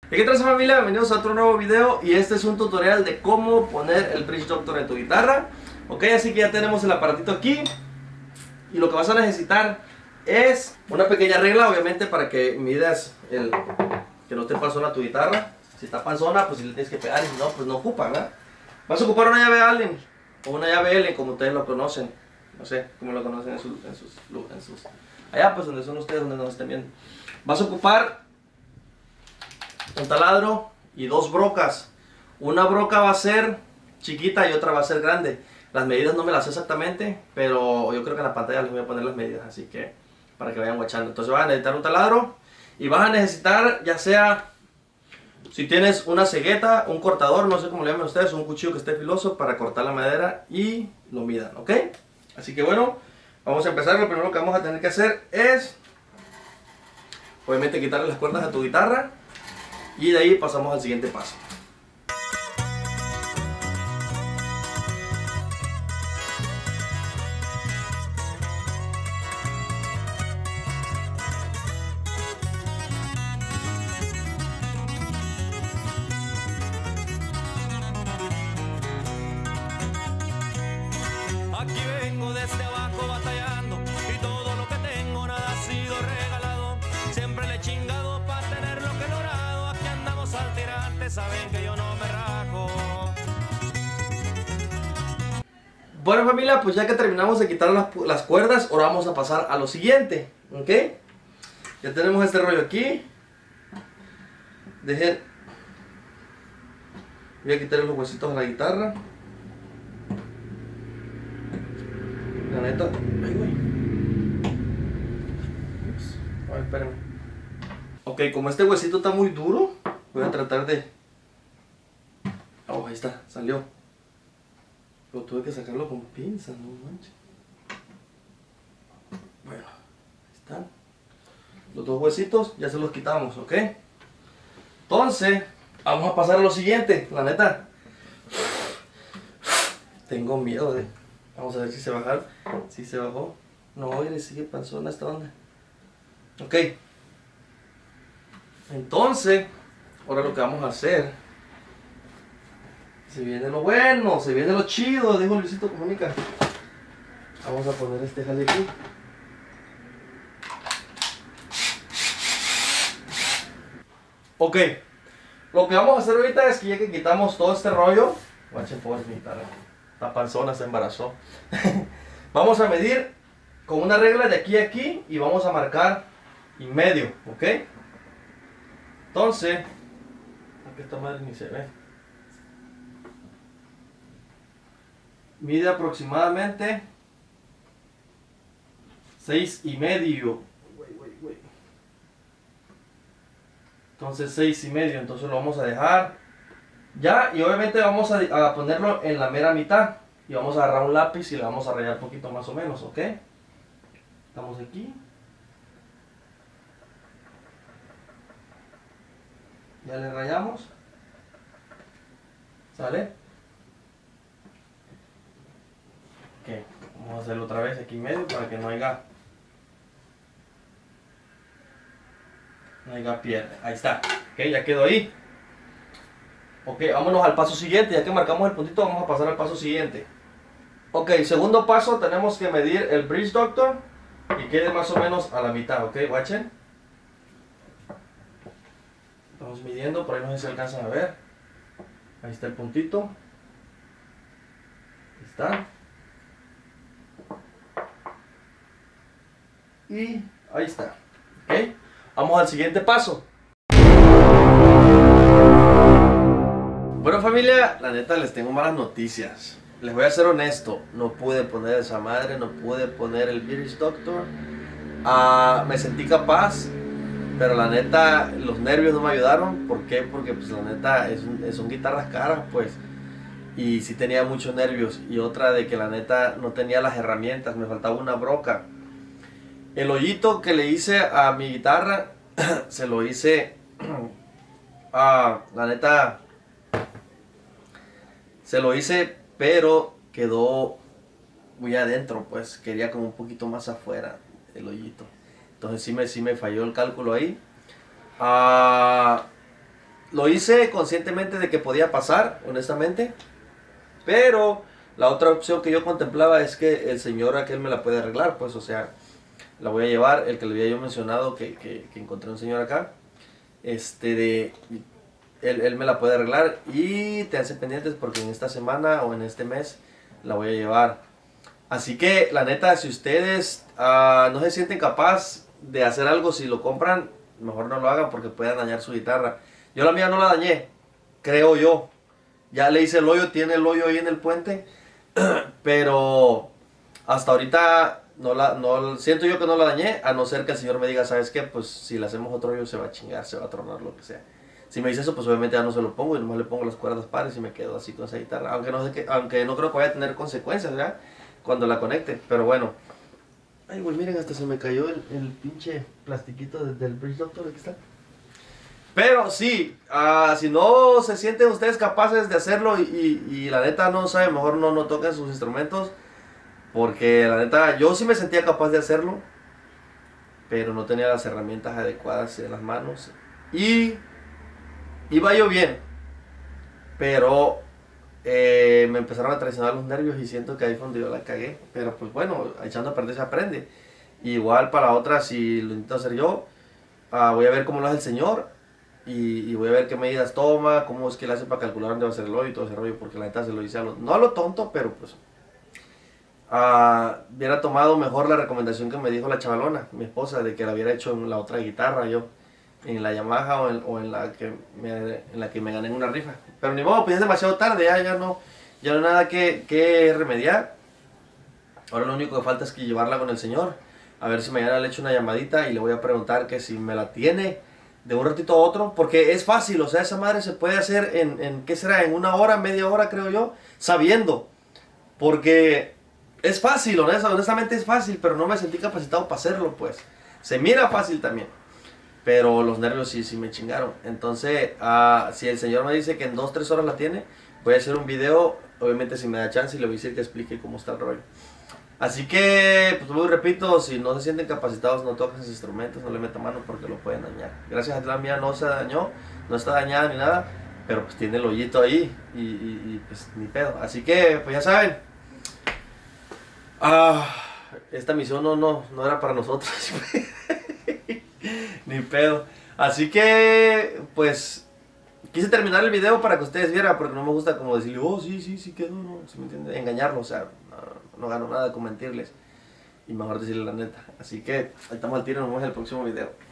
¿Qué tal, familia? Bienvenidos a otro nuevo video y este es un tutorial de cómo poner el Bridge Doctor en tu guitarra. Ok, así que ya tenemos el aparatito aquí y lo que vas a necesitar es una pequeña regla, obviamente, para que midas que no esté panzona tu guitarra. Si está panzona, pues si le tienes que pegar, y si no, pues no ocupa, ¿verdad? Vas a ocupar una llave Allen o una llave Allen, como ustedes lo conocen. No sé cómo lo conocen en sus allá, pues donde son ustedes, donde nos estén viendo. Vas a ocupar un taladro y dos brocas. Una broca va a ser chiquita y otra va a ser grande. Las medidas no me las sé exactamente, pero yo creo que en la pantalla les voy a poner las medidas, así que para que vayan guachando. Entonces vas a necesitar un taladro y vas a necesitar, ya sea si tienes una cegueta, un cortador, no sé cómo le llaman ustedes, un cuchillo que esté filoso para cortar la madera y lo midan, ¿ok? Así que bueno, vamos a empezar. Lo primero que vamos a tener que hacer es obviamente quitarle las cuerdas a tu guitarra. Y de ahí pasamos al siguiente paso. Aquí vengo desde abajo batallando y todo lo que tengo nada ha sido regalado. Siempre le he chingado para tener lo que he logrado. Aquí andamos al tirante, saben que yo no me rajo. Bueno, familia, pues ya que terminamos de quitar las cuerdas, ahora vamos a pasar a lo siguiente, ¿ok? Ya tenemos este rollo aquí. Voy a quitar los huesitos a la guitarra. La neta. Ay, güey. A ver, espérenme. Ok, como este huesito está muy duro, voy a tratar de... Oh, ahí está, salió. Pero tuve que sacarlo con pinzas, no manches. Bueno, ahí están. Los dos huesitos ya se los quitamos, ¿ok? Entonces, vamos a pasar a lo siguiente. La neta, tengo miedo de... Vamos a ver si se baja. Si se bajó. No, oye, sigue panzona esta onda. Ok. Entonces, ahora lo que vamos a hacer... Se viene lo bueno, se viene lo chido, dijo Luisito Comunica. Vamos a poner este jale aquí. Ok. Lo que vamos a hacer ahorita es que ya que quitamos todo este rollo... Guachen, pobre mi guitarra. La panzona se embarazó. Vamos a medir con una regla de aquí a aquí y vamos a marcar y medio, ¿ok? Entonces, aquí esta madre ni se ve. Mide aproximadamente 6,5. Entonces 6,5. Entonces lo vamos a dejar ya y obviamente vamos a ponerlo en la mera mitad. Y vamos a agarrar un lápiz y le vamos a rayar un poquito más o menos, ¿ok? Estamos aquí. Ya le rayamos. ¿Sale? Ok, vamos a hacerlo otra vez aquí en medio para que no haya pierde. Ahí está. Ok, ya quedó ahí. Ok, vámonos al paso siguiente. Ya que marcamos el puntito, vamos a pasar al paso siguiente. Ok, segundo paso, tenemos que medir el Bridge Doctor y quede más o menos a la mitad, ok, watchen. Estamos midiendo, por ahí no sé si se alcanzan a ver. Ahí está el puntito. Ahí está. Y ahí está. Ok, vamos al siguiente paso. Bueno, familia, la neta les tengo malas noticias. Les voy a ser honesto, no pude poner esa madre, no pude poner el Bridge Doctor. Me sentí capaz, pero la neta los nervios no me ayudaron. ¿Por qué? Porque pues la neta son guitarras caras, pues. Y sí tenía muchos nervios. Y otra de que la neta no tenía las herramientas, me faltaba una broca. El hoyito que le hice a mi guitarra, se lo hice, la neta, se lo hice, pero quedó muy adentro, pues quería como un poquito más afuera el hoyito. Entonces sí me falló el cálculo ahí. lo hice conscientemente de que podía pasar, honestamente. Pero la otra opción que yo contemplaba es que el señor aquel me la puede arreglar, pues, o sea, la voy a llevar, el que le había yo mencionado, que encontré un señor acá, él me la puede arreglar y te hace pendientes porque en esta semana o en este mes la voy a llevar. Así que, la neta, si ustedes no se sienten capaz de hacer algo, si lo compran, mejor no lo hagan porque pueden dañar su guitarra. Yo la mía no la dañé, creo yo. Ya le hice el hoyo, tiene el hoyo ahí en el puente, pero hasta ahorita siento yo que no la dañé, a no ser que el señor me diga, ¿sabes qué? Pues si le hacemos otro hoyo se va a chingar, se va a tronar, lo que sea. Si me dice eso, pues obviamente ya no se lo pongo y nomás le pongo las cuerdas pares y me quedo así con esa guitarra. Aunque no creo que vaya a tener consecuencias, ¿verdad? Cuando la conecte, pero bueno. Ay, güey, miren, hasta se me cayó el pinche plastiquito del Bridge Doctor, aquí está. Pero sí, si no se sienten ustedes capaces de hacerlo y la neta no saben, mejor no toquen sus instrumentos. Porque la neta, yo sí me sentía capaz de hacerlo, pero no tenía las herramientas adecuadas en las manos. Y iba yo bien, pero me empezaron a traicionar los nervios y siento que ahí fue donde yo la cagué. Pero pues bueno, echando a perder se aprende. Igual para otra, si lo intento hacer yo, voy a ver cómo lo hace el señor y voy a ver qué medidas toma, cómo es que le hace para calcular dónde va a ser el hoyo y todo ese rollo, porque la neta se lo hice no a lo tonto, pero pues hubiera tomado mejor la recomendación que me dijo la chavalona, mi esposa, de que la hubiera hecho en la otra guitarra yo, en la Yamaha o en la que me gané en una rifa. Pero ni modo, pues es demasiado tarde, ya no hay nada que remediar. Ahora lo único que falta es que llevarla con el señor, a ver si mañana le echo una llamadita y le voy a preguntar que si me la tiene de un ratito a otro, porque es fácil, o sea, esa madre se puede hacer ¿qué será? En una hora, media hora creo yo, sabiendo, porque es fácil, honestamente es fácil, pero no me sentí capacitado para hacerlo, pues. Se mira fácil también, pero los nervios sí me chingaron. Entonces, si el señor me dice que en 2-3 horas la tiene, voy a hacer un video, obviamente si me da chance, y le voy a decir que explique cómo está el rollo. Así que, pues lo repito, si no se sienten capacitados, no toquen sus instrumentos, no le metan mano porque lo pueden dañar. Gracias a Dios la mía no se dañó, no está dañada ni nada, pero pues tiene el hoyito ahí y pues ni pedo. Así que, pues ya saben, esta misión no era para nosotros, ni pedo. Así que, pues, quise terminar el video para que ustedes vieran, porque no me gusta como decirle, oh, sí quedó, no, ¿sí me entienden? Engañarlo, o sea, no gano nada con mentirles. Y mejor decirle la neta. Así que, ahí estamos al tiro, nos vemos en el próximo video.